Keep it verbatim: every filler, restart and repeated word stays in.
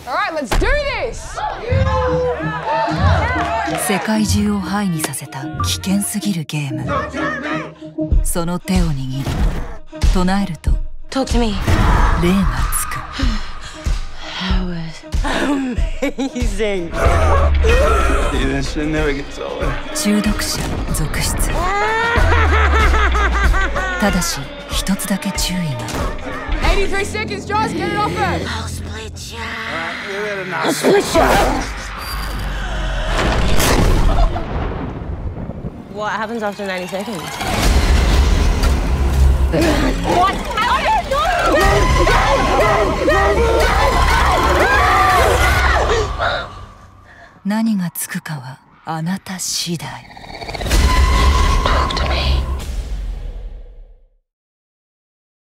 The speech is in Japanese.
世界中をハイにさせた危険すぎるゲーム。その手を握り唱えると霊がつく。中毒者続出。ただし一つだけ注意が。 What happens after ninety seconds? What? I don't know! 何がつくかはあなた次第。 Talk to me.